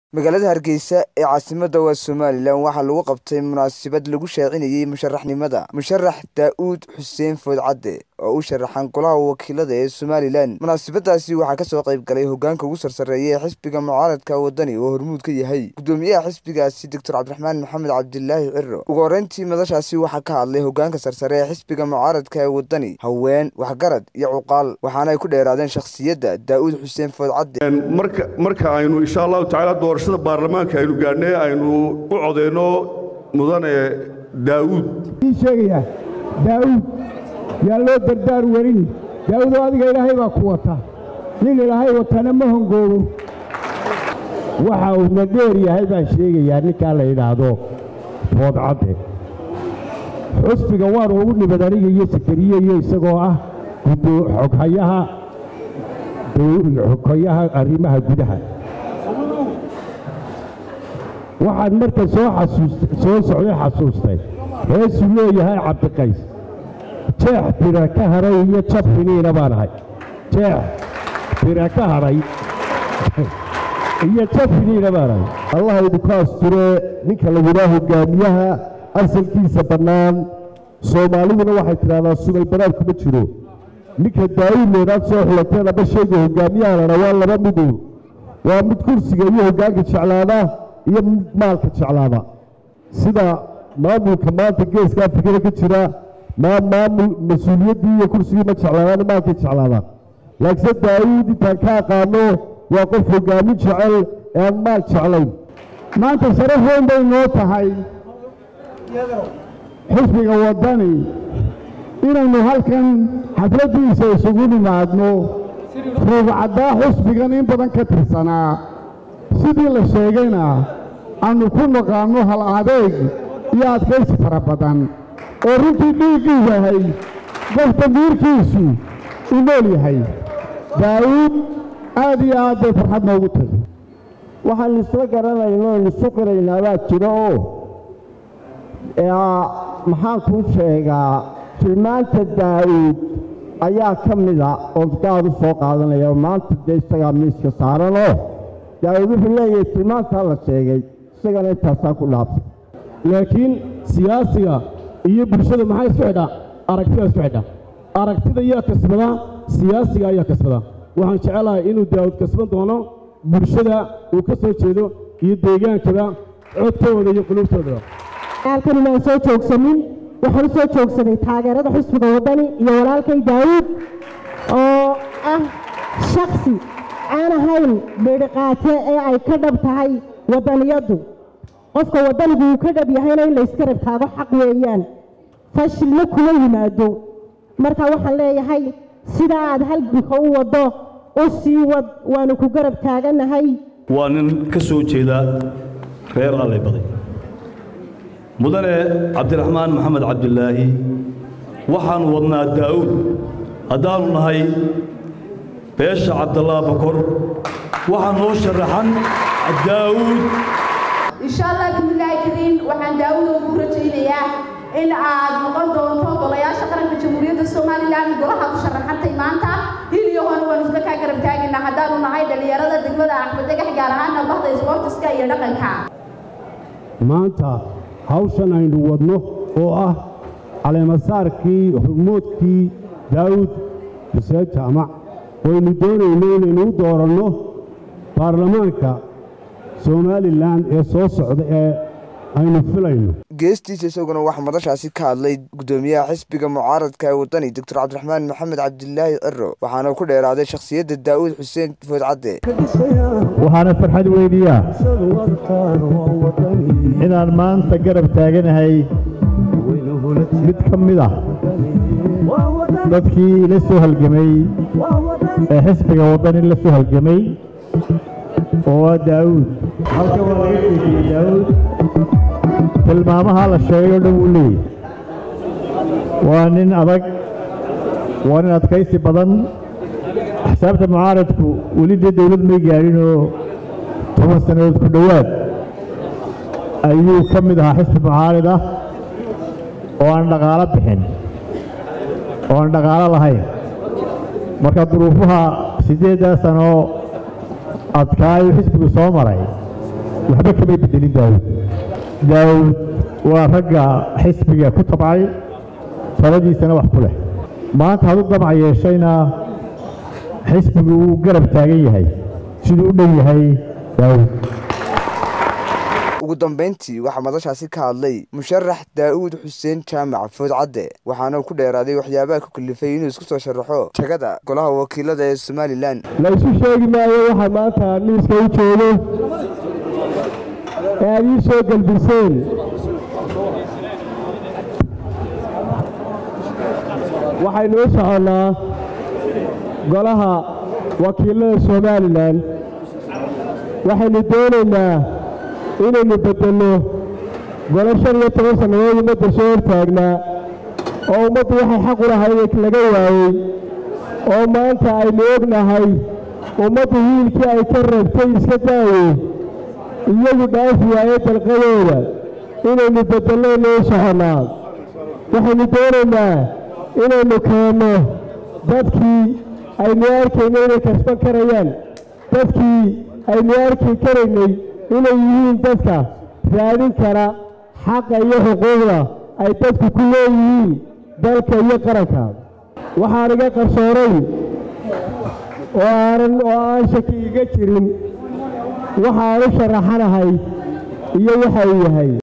magaalada Hargeysa ee caasimadda waa Somaliland waxaa lagu qabtay munaasabad lagu shaacinayay musharaxnimada musharax Daawud Xuseen Foodcadde oo u sharaxan golaha wakiilada ee Somaliland. munaasabadaasi waxaa ka soo qayb galay hoggaanka ugu sarreeya xisbiga mucaaradka wadani oo hormuud ka yahay gudoomiyaha xisbigaasi Dr. Cabdiraxmaan Maxamed Cabdilaahi Cirro. ugu horeyntii madashaasi waxaa ka hadlay hoggaanka sarreeya xisbiga mucaaradka ee wadani, haween, waxgarad iyo cuqaal, waxaana ay ku dheeraadeen shakhsiyadda Daawud Xuseen Foodcadde. marka aynu insha Allah taala doorashada baarlamaanka aynu gaarnay aynu u codeyno mudane Daawud sheegaya Daawud yaa loo dardaar warin Daawud adiga Ilaahay baa ku wata nin Ilaahay watana ma hongoobo waxa uu nadeer yahay baa sheegaya ninka la yiraahdo Foodcadde. xusbiga waan ugu nibadaniga iyo sakariye iyo isagoo ah xoghayaha arrimaha gudaha. waxaan marka soo socday xasuustay heesu leeyahay Cabdiqays jeex bira ka haray iyo jabfiniina baan ahay. jeex bira ka haray iyo jabfiniina baan ahay. allah idinku asturo ninka lagu yiraahdo hogaamiyaha asalkiisa bannaan. Soomaaliduna waxay tiraahdaa subay banaad kuma jiro. ninka Daawud leedaad soo xulateen aba shayga hogaamiyahana waa laba midow, waa mid kursiga iyo hoggaanka jeclaada iyo maalka jeclaada. sida maamulka maanta geeska Afrikada ka jira maamul mas'uuliyadii iyo kursigii ma jeclaadaan maalka jeclaada. laakiin Daawud inta ka aqaano waa qof hogaamin jecel ee maal jeclayn. maanta sharaf weyn bay noo tahay xisbiga wadani inaynu halkan xafladiisa isugu nimaadno. Foodcadde xisbigan in badan ka tirsanaa sidii la sheegayna aanu ku naqaano hal adeeg iyo adkaysi fara badan oo runtii dhiiggii yahay qof damiirkiisu u nool yahay. Daawud aad iyo aad bay farxad noogu tahay. waxaan isla garanaynaa oo isku qiraynaa baa jiro oo maxaan kuu sheegaa tilmaanta Daawud ayaa ka mid ah oo gaar u soo qaadanaya maanta isaga miiska saaran oo Daawud wuxuu leeyahay tilmaanta la sheegay isagana intaasaa ku dhaafay. laakiin siyaasiga iyo bulshada maxay isku xidhaa aragtida isku xidhaa. aragtida ayaa kasbada, siyaasiga ayaa kasbada. waxaan jecelahay inuu Daawud kasban doono bulshada uu ka soo jeedo iyo deegaankaba codkooda iyo qulubtooda. halkan inaan soo joogsanin waxaan soo joogsaday taageerada xisbiga wadani iyo walaalkay Daawud oo ah shakhsi aan ahayn beedqaate ee ay ka dhab tahay wadaniyadu. qofka wadanigu uu ka dhab yahayna in la iska rabtaago xaq weeyaan, fashilna kuma yimaado. marka waxaan leeyahay sida aad halganka u wado u sii wad, waanu ku garab taaganahay. waa nin ka soo jeeda reer Alle baday mudane Cabdiraxmaan Maxamed Cabdilaahi. waxaan wadnaa Daawud haddaanu nahay beesha Cabdallah Bakor. waxaan noo sharaxan Daawud insha Allah billahi kariim. waxaan Daawud ugu rajaynayaa in aad noqon doonto golayaasha qaranka Jamhuuriyadda Somaliland golaha ku sharaxantay maanta. iyo waan isla ka garab taagnaa haddaanu nahay dhalinyarada degmada Axmed Dagax gaar ahaan bahda isboortiska iyo dhaqanka. maanta hawshan aynu wadno oo ah caleemasaarkii hormoodkii Daawud Xuseen Jaamac waynu doonayno inaynu u dooranno baarlamaanka Somaliland ee soo socda ee aynu filayno. geestiisa isaguna waxaa madashaasi ka hadlay gudoomiyaha xisbiga mucaaradka ee wadani Dr. Cabdiraxmaan Maxamed Cabdilaahi Cirro, waxaana ku dheeraaday shakhsiyadda Daawud Xuseen Foodcadde. waxaana farxad weydiiyaa inaan maanta garab taaganahay mid ka mid ah dadkii la soo halgamay ee xisbiga wadani la soo halgamay oo Daawud. halka waa laga sheegay Daawud tilmaamaha la sheegay oo dhan uu leeyahay. waa nin adag, waa nin adkaysi badan. axsaabta mucaaradku weli dee dawlad may gaarin oo 10 sannadood ku dhowaad ayuu ka mid ahaa xisbi mucaarad ah oo aan dhaqaalo bixin oo aan dhaqaalo lahayn. marka duruufaha 8 sano adkaayo xisbigu soo maray waxba kama bedelin daawud waa ragga xisbiga ku tabcay taladiisana wax ku leh maanta hadu damac yeeshayna xisbigu uu garab taagan yahay siduu u dhan yahay daawud ugu dambeyntii waxaa madashaasi ka hadlay musharax daa'uud xuseen jaamac foodcadde waxaana ku dheeraaday waxyaabaha ku kalifay inuu isku soo sharaxo jagada golaha wakiilada ee Somaliland la isu sheegi maayo waxa maanta miiska u joogo ee ay soo galbiseen waxaynu u soconaa golaha wakiilada Somaliland waxaynu doonaynaa inaynu bedelno golo 15 sanadood ummadda soo hortaagnaa oo ummaddu waxay xaq u lahayd laga waayey oo maanta aynu ognahay ummaddu wiilkii ay ka rabtay iska daayey iyagu dhaafi waayey dalqadooda inaynu bedelno noo soconaa waxaynu doonaynaa inaynu keenno dadkii aynu arkayno inay kasban karayaan dadkii aynu arki karaynay inay yihiin dadka raadin kara xaqa iyo xuquuqda ay dadku ku leeyihiin dalka iyo qaranka waxaan iga qarsooray oo aan shaki iga jirin waxaan u sharaxanahay iyo waxa uu yahay